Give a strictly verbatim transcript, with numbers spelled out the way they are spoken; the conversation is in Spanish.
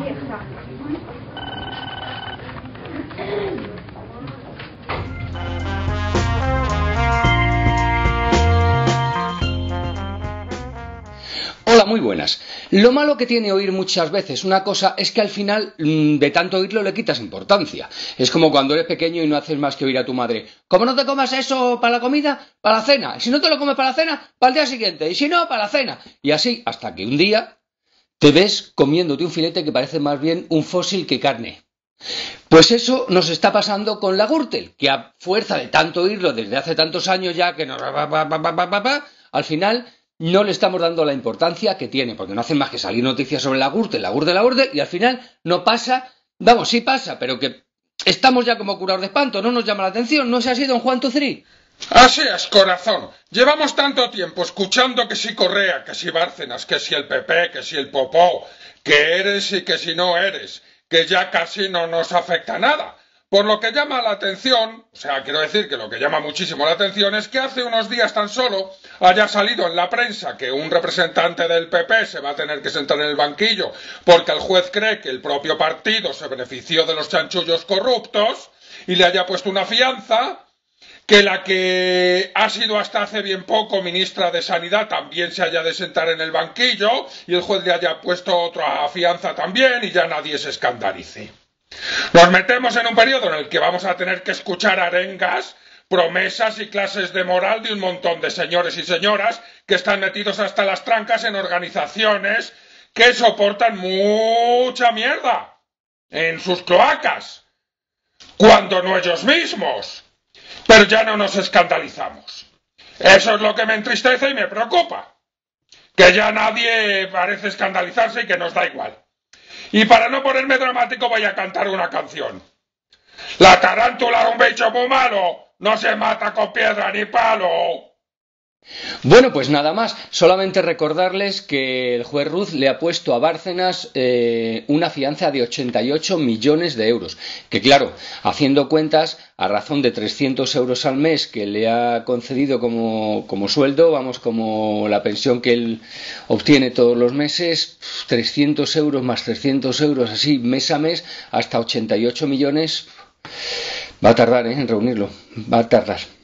vieja. Hola, muy buenas. Lo malo que tiene oír muchas veces una cosa es que al final, de tanto oírlo, le quitas importancia. Es como cuando eres pequeño y no haces más que oír a tu madre: ¿cómo no te comas eso para la comida? Para la cena. Si no te lo comes para la cena, para el día siguiente. Y si no, para la cena. Y así, hasta que un día te ves comiéndote un filete que parece más bien un fósil que carne. Pues eso nos está pasando con la Gürtel, que a fuerza de tanto oírlo desde hace tantos años ya que nos... al final no le estamos dando la importancia que tiene, porque no hacen más que salir noticias sobre la Gürtel, la Gürtel, la Gürtel, y al final no pasa, vamos, sí pasa, pero que estamos ya como curados de espanto, no nos llama la atención, ¿no es así, don Juan Tucerí? Así es, corazón. Llevamos tanto tiempo escuchando que si Correa, que si Bárcenas, que si el P P, que si el Popó, que eres y que si no eres, que ya casi no nos afecta nada. Por lo que llama la atención, o sea, quiero decir que lo que llama muchísimo la atención es que hace unos días tan solo haya salido en la prensa que un representante del P P se va a tener que sentar en el banquillo porque el juez cree que el propio partido se benefició de los chanchullos corruptos y le haya puesto una fianza, que la que ha sido hasta hace bien poco ministra de Sanidad también se haya de sentar en el banquillo y el juez le haya puesto otra fianza también y ya nadie se escandalice. Nos metemos en un periodo en el que vamos a tener que escuchar arengas, promesas y clases de moral de un montón de señores y señoras que están metidos hasta las trancas en organizaciones que soportan mucha mierda en sus cloacas, cuando no ellos mismos. Pero ya no nos escandalizamos. Eso es lo que me entristece y me preocupa. Que ya nadie parece escandalizarse y que nos da igual. Y para no ponerme dramático voy a cantar una canción. La tarántula, un bicho muy malo, no se mata con piedra ni palo. Bueno, pues nada más, solamente recordarles que el juez Ruz le ha puesto a Bárcenas eh, una fianza de ochenta y ocho millones de euros, que claro, haciendo cuentas, a razón de trescientos euros al mes que le ha concedido como, como sueldo, vamos, como la pensión que él obtiene todos los meses, trescientos euros más trescientos euros, así mes a mes, hasta ochenta y ocho millones, va a tardar ¿eh? en reunirlo, va a tardar.